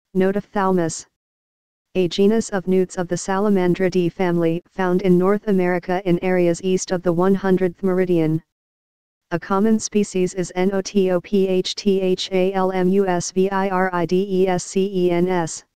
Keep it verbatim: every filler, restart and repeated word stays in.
Notophthalmus. A genus of newts of the Salamandridae family found in North America in areas east of the one hundredth meridian. A common species is Notophthalmus viridescens.